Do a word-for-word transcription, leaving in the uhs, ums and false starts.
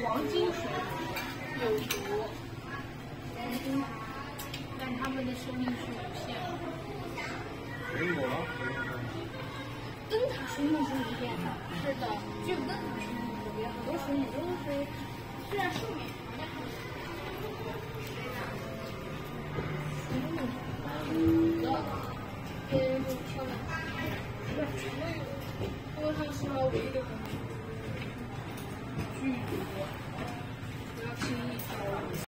黄金水有毒，黄金，但它们的生命是有限的。 水果， 灯塔生命是无限的，是的，只有灯塔生命无限，很多水母都是虽然寿命长，但是水母的天不漂亮，因为它们是它唯一的工具，剧毒。